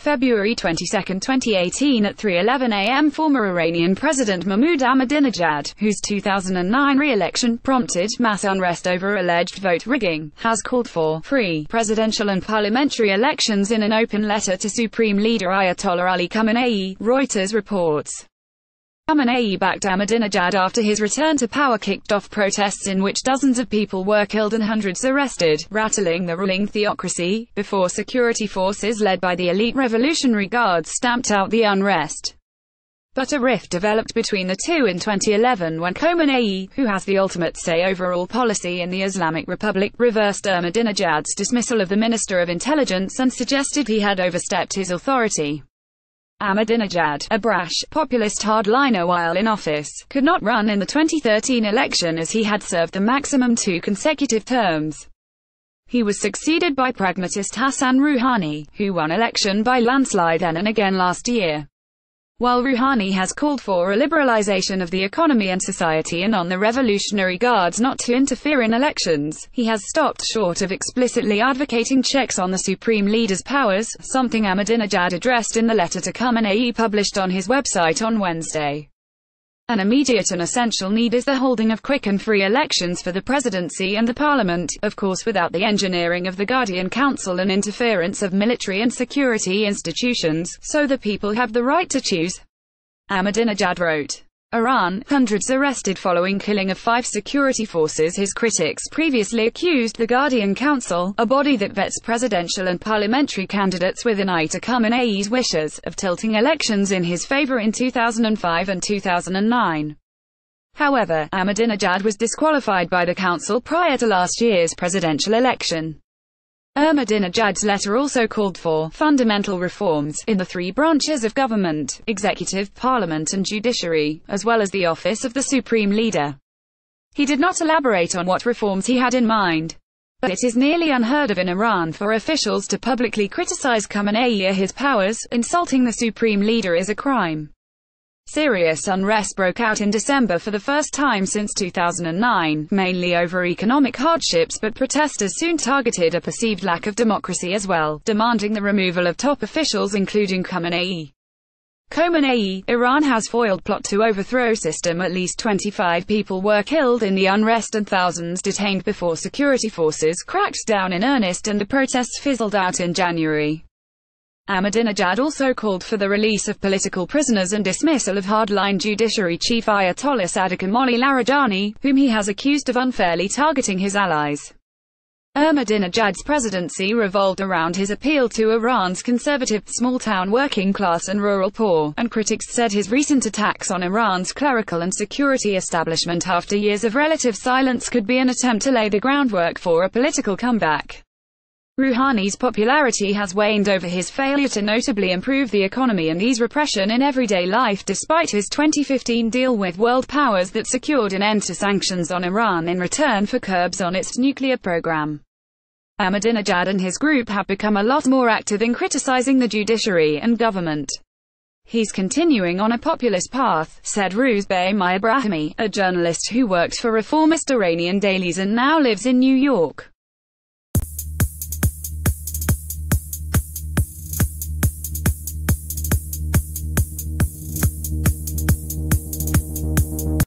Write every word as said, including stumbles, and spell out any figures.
February twenty-second, twenty eighteen at three eleven a m Former Iranian President Mahmoud Ahmadinejad, whose two thousand nine re-election prompted mass unrest over alleged vote rigging, has called for free presidential and parliamentary elections in an open letter to Supreme Leader Ayatollah Ali Khamenei, Reuters reports. Khamenei backed Ahmadinejad after his return to power kicked off protests in which dozens of people were killed and hundreds arrested, rattling the ruling theocracy, before security forces led by the elite Revolutionary Guards stamped out the unrest. But a rift developed between the two in twenty eleven when Khamenei, who has the ultimate say over all policy in the Islamic Republic, reversed Ahmadinejad's dismissal of the Minister of Intelligence and suggested he had overstepped his authority. Ahmadinejad, a brash, populist hardliner while in office, could not run in the twenty thirteen election as he had served the maximum two consecutive terms. He was succeeded by pragmatist Hassan Rouhani, who won election by landslide then and again last year. While Rouhani has called for a liberalization of the economy and society and on the Revolutionary Guards not to interfere in elections, he has stopped short of explicitly advocating checks on the supreme leader's powers, something Ahmadinejad addressed in the letter to Khamenei published on his website on Wednesday. An immediate and essential need is the holding of quick and free elections for the presidency and the parliament, of course without the engineering of the Guardian Council and interference of military and security institutions, so the people have the right to choose. Ahmadinejad wrote. Iran, hundreds arrested following killing of five security forces. His critics previously accused the Guardian Council, a body that vets presidential and parliamentary candidates with an eye to Khamenei's wishes, of tilting elections in his favor in two thousand five and two thousand nine. However, Ahmadinejad was disqualified by the council prior to last year's presidential election. Ahmadinejad's letter also called for fundamental reforms in the three branches of government, executive, parliament and judiciary, as well as the office of the supreme leader. He did not elaborate on what reforms he had in mind. But it is nearly unheard of in Iran for officials to publicly criticize Khamenei or his powers. Insulting the supreme leader is a crime. Serious unrest broke out in December for the first time since two thousand nine, mainly over economic hardships, but protesters soon targeted a perceived lack of democracy as well, demanding the removal of top officials including Khamenei. Khamenei, Iran has foiled plot to overthrow system. At least twenty-five people were killed in the unrest and thousands detained before security forces cracked down in earnest and the protests fizzled out in January. Ahmadinejad also called for the release of political prisoners and dismissal of hardline judiciary chief Ayatollah Sadiq Larijani, whom he has accused of unfairly targeting his allies. Ahmadinejad's presidency revolved around his appeal to Iran's conservative, small-town working class and rural poor, and critics said his recent attacks on Iran's clerical and security establishment after years of relative silence could be an attempt to lay the groundwork for a political comeback. Rouhani's popularity has waned over his failure to notably improve the economy and ease repression in everyday life despite his twenty fifteen deal with world powers that secured an end to sanctions on Iran in return for curbs on its nuclear program. Ahmadinejad and his group have become a lot more active in criticizing the judiciary and government. He's continuing on a populist path, said Mahmoud Ahmadinejad, a journalist who worked for reformist Iranian dailies and now lives in New York.